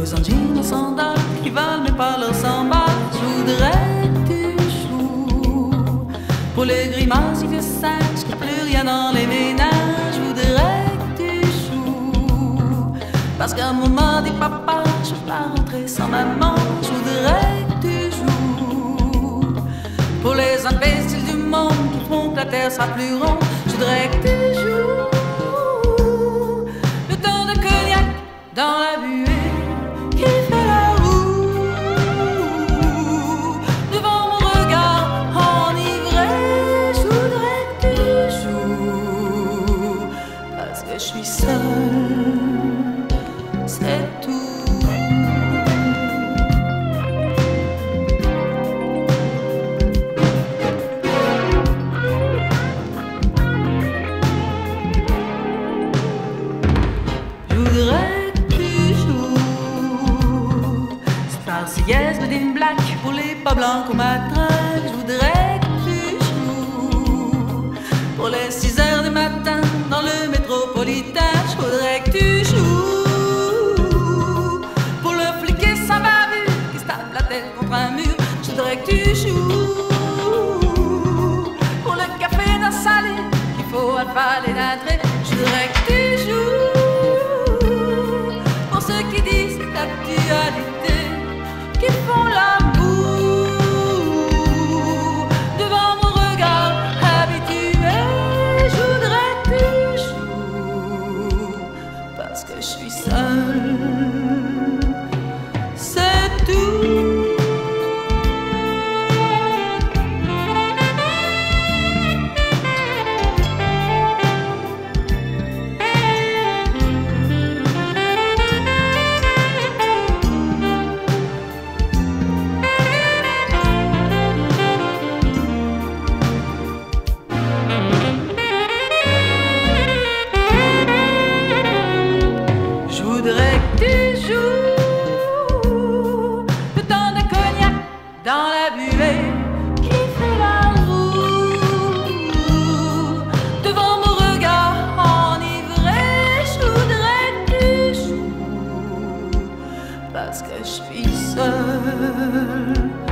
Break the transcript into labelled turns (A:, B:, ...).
A: en jeans, en sandales, qui valent mais pas leurs 100 balles. Je voudrais que tu joues pour les grimaces, il fait sage, que plus rien dans les ménages. Je voudrais que tu joues, parce qu'à un moment dit papa, je vais pas rentrer sans maman. Je voudrais que tu joues pour les imbéciles du monde qui font que la terre sera plus ronde. Je voudrais que tu joues le temps de cognac dans la buée qui fait la roue devant mon regard enivré. Je voudrais que tu joues parce que je suis seule, c'est tout. Je voudrais que tu joues cette Marseillaise de Dim Black pour les pas blancs qu'on m'attrape. Je voudrais que tu joues pour les 6 heures du matin dans le métropolitain. Je voudrais que tu joues pour le flic et sa bavure qui se tape la tête contre un mur. Je voudrais que tu joues pour le café d'un salé qu'il faut avaler d'un trait. Je voudrais que tu joues pour ceux qui disent l'actualité, qui font l'amour devant mon regard habitué. Je voudrais que tu joues parce que je suis seule, c'est tout. Je voudrais que tu joues le temps de cognac dans la buée qui fait la roue devant mon regard enivré. Je voudrais que tu joues parce que je suis seule.